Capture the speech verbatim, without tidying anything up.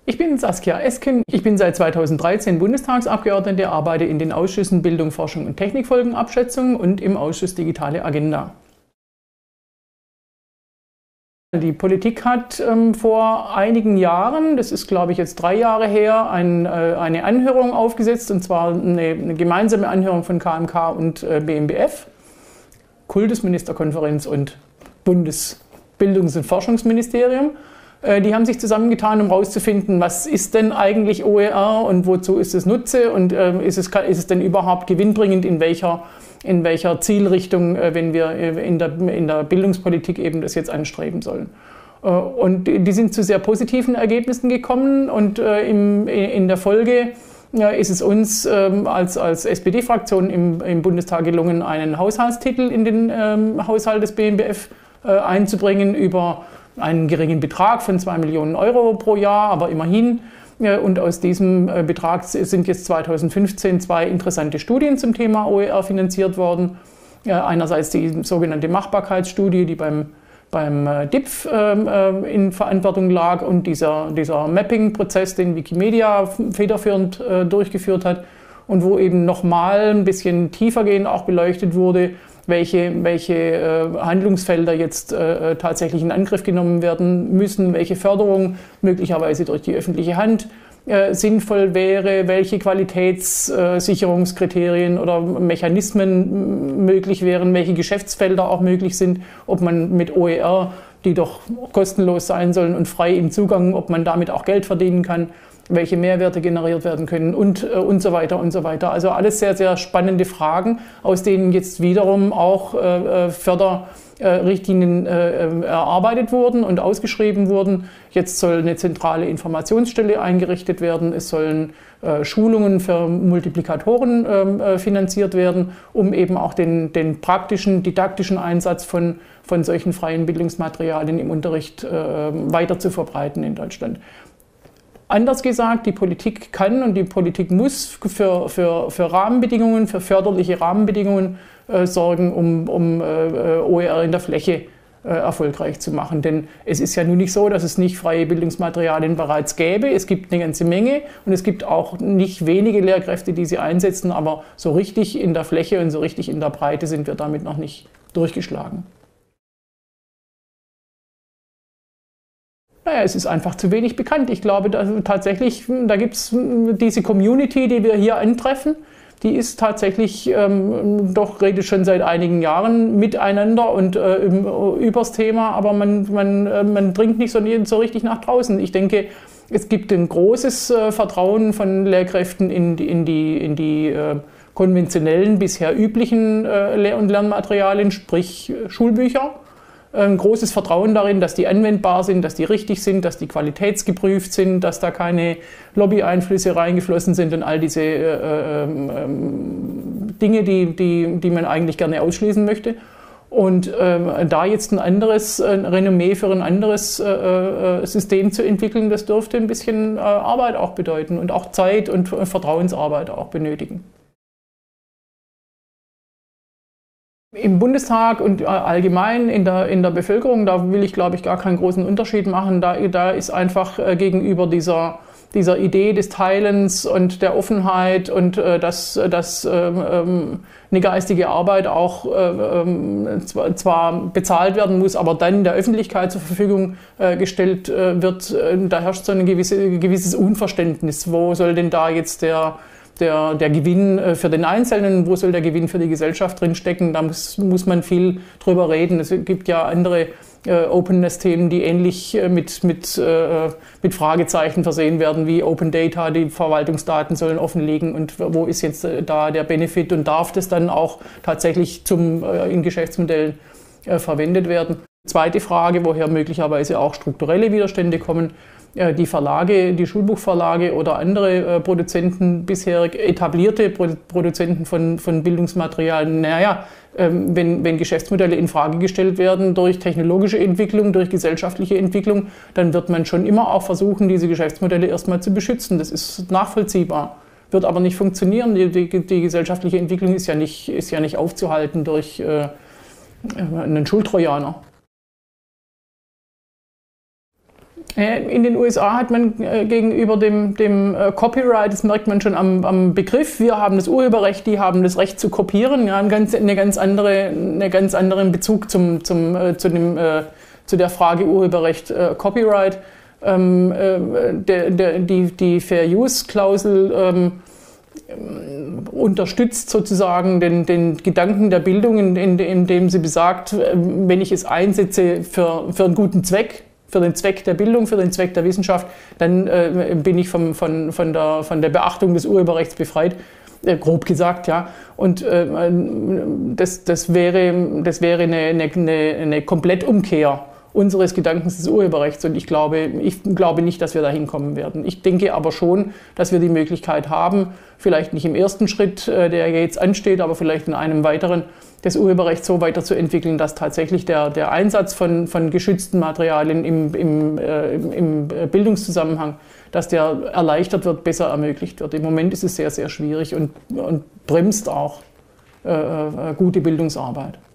Ich bin Saskia Esken. Ich bin seit zweitausenddreizehn Bundestagsabgeordnete, arbeite in den Ausschüssen Bildung, Forschung und Technikfolgenabschätzung und im Ausschuss Digitale Agenda. Die Politik hat ähm, vor einigen Jahren, das ist glaube ich jetzt drei Jahre her, ein, äh, eine Anhörung aufgesetzt, und zwar eine, eine gemeinsame Anhörung von K M K und äh, B M B F, Kultusministerkonferenz und Bundesbildungs- und Forschungsministerium. Äh, die haben sich zusammengetan, um herauszufinden, was ist denn eigentlich O E R und wozu ist es Nutze und äh, ist, es, ist es denn überhaupt gewinnbringend, in welcher in welcher Zielrichtung, wenn wir in der, in der Bildungspolitik eben das jetzt anstreben sollen. Und die sind zu sehr positiven Ergebnissen gekommen, und in der Folge ist es uns als, als S P D-Fraktion im, im Bundestag gelungen, einen Haushaltstitel in den Haushalt des B M B F einzubringen über einen geringen Betrag von zwei Millionen Euro pro Jahr, aber immerhin. Und aus diesem Betrag sind jetzt zweitausendfünfzehn zwei interessante Studien zum Thema O E R finanziert worden. Einerseits die sogenannte Machbarkeitsstudie, die beim, beim D I P F in Verantwortung lag, und dieser, dieser Mapping-Prozess, den Wikimedia federführend durchgeführt hat, und wo eben nochmal ein bisschen tiefergehend auch beleuchtet wurde, welche, welche äh, Handlungsfelder jetzt äh, tatsächlich in Angriff genommen werden müssen, welche Förderung möglicherweise durch die öffentliche Hand äh, sinnvoll wäre, welche Qualitätssicherungskriterien äh, oder Mechanismen möglich wären, welche Geschäftsfelder auch möglich sind, ob man mit O E R, die doch kostenlos sein sollen und frei im Zugang, ob man damit auch Geld verdienen kann, welche Mehrwerte generiert werden können und, äh, und so weiter und so weiter. Also alles sehr, sehr spannende Fragen, aus denen jetzt wiederum auch äh, Förderrichtlinien äh, erarbeitet wurden und ausgeschrieben wurden. Jetzt soll eine zentrale Informationsstelle eingerichtet werden, es sollen äh, Schulungen für Multiplikatoren äh, finanziert werden, um eben auch den, den praktischen, didaktischen Einsatz von, von solchen freien Bildungsmaterialien im Unterricht äh, weiter zu verbreiten in Deutschland. Anders gesagt, die Politik kann und die Politik muss für, für, für Rahmenbedingungen, für förderliche Rahmenbedingungen äh, sorgen, um, um äh, O E R in der Fläche äh, erfolgreich zu machen. Denn es ist ja nun nicht so, dass es nicht freie Bildungsmaterialien bereits gäbe. Es gibt eine ganze Menge, und es gibt auch nicht wenige Lehrkräfte, die sie einsetzen, aber so richtig in der Fläche und so richtig in der Breite sind wir damit noch nicht durchgeschlagen. Naja, es ist einfach zu wenig bekannt. Ich glaube, dass tatsächlich, da gibt es diese Community, die wir hier antreffen, die ist tatsächlich, ähm, doch redet schon seit einigen Jahren miteinander und äh, übers Thema, aber man, man, äh, man dringt nicht so, so richtig nach draußen. Ich denke, es gibt ein großes äh, Vertrauen von Lehrkräften in die, in die, in die äh, konventionellen, bisher üblichen äh, Lehr- und Lernmaterialien, sprich äh, Schulbücher. Ein großes Vertrauen darin, dass die anwendbar sind, dass die richtig sind, dass die qualitätsgeprüft sind, dass da keine Lobby-Einflüsse reingeflossen sind und all diese äh, äh, Dinge, die, die, die man eigentlich gerne ausschließen möchte. Und äh, da jetzt ein anderes ein Renommee für ein anderes äh, System zu entwickeln, das dürfte ein bisschen äh, Arbeit auch bedeuten und auch Zeit und Vertrauensarbeit auch benötigen. Im Bundestag und allgemein in der, in der Bevölkerung, da will ich, glaube ich, gar keinen großen Unterschied machen. Da, da ist einfach äh, gegenüber dieser, dieser Idee des Teilens und der Offenheit und äh, dass, dass ähm, eine geistige Arbeit auch äh, zwar, zwar bezahlt werden muss, aber dann der Öffentlichkeit zur Verfügung äh, gestellt äh, wird, äh, da herrscht so ein gewisse, gewisses Unverständnis. Wo soll denn da jetzt der Der, der Gewinn für den Einzelnen, wo soll der Gewinn für die Gesellschaft drinstecken? Da muss, muss man viel drüber reden. Es gibt ja andere äh, Openness-Themen, die ähnlich äh, mit, mit, äh, mit Fragezeichen versehen werden, wie Open Data, die Verwaltungsdaten sollen offenlegen, und wo ist jetzt äh, da der Benefit und darf das dann auch tatsächlich zum, äh, in Geschäftsmodellen äh, verwendet werden? Zweite Frage, woher möglicherweise auch strukturelle Widerstände kommen. Die Verlage, die Schulbuchverlage oder andere äh, Produzenten, bisher etablierte Pro Produzenten von, von Bildungsmaterialien, naja, ähm, wenn, wenn Geschäftsmodelle in Frage gestellt werden durch technologische Entwicklung, durch gesellschaftliche Entwicklung, dann wird man schon immer auch versuchen, diese Geschäftsmodelle erstmal zu beschützen. Das ist nachvollziehbar, wird aber nicht funktionieren. Die, die, die gesellschaftliche Entwicklung ist ja nicht, ist ja nicht aufzuhalten durch äh, einen Schultrojaner. In den U S A hat man äh, gegenüber dem, dem äh, Copyright, das merkt man schon am, am Begriff, wir haben das Urheberrecht, die haben das Recht zu kopieren, ja, einen ganz, eine ganz andere, eine ganz anderen Bezug zum, zum, äh, zu, dem, äh, zu der Frage Urheberrecht, äh, Copyright. Ähm, äh, der, der, die, die Fair-Use-Klausel ähm, unterstützt sozusagen den, den Gedanken der Bildung, indem in, in sie besagt, wenn ich es einsetze für, für einen guten Zweck, für den Zweck der Bildung, für den Zweck der Wissenschaft, dann äh, bin ich vom, von, von, der, von der Beachtung des Urheberrechts befreit, äh, grob gesagt, ja. Und äh, das, das wäre, das wäre eine, eine, eine Komplettumkehr unseres Gedankens des Urheberrechts. Und ich glaube, ich glaube nicht, dass wir da hinkommen werden. Ich denke aber schon, dass wir die Möglichkeit haben, vielleicht nicht im ersten Schritt, äh, der jetzt ansteht, aber vielleicht in einem weiteren, das Urheberrecht so weiterzuentwickeln, dass tatsächlich der, der Einsatz von, von geschützten Materialien im, im, äh, im Bildungszusammenhang, dass der erleichtert wird, besser ermöglicht wird. Im Moment ist es sehr, sehr schwierig und, und bremst auch äh, äh, gute Bildungsarbeit.